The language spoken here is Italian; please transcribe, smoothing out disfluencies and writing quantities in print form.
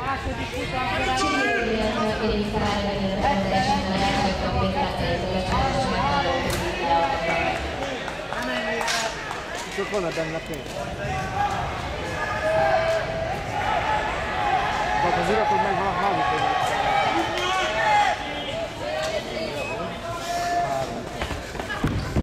Sono bella appena. Dopo gira col mezzo la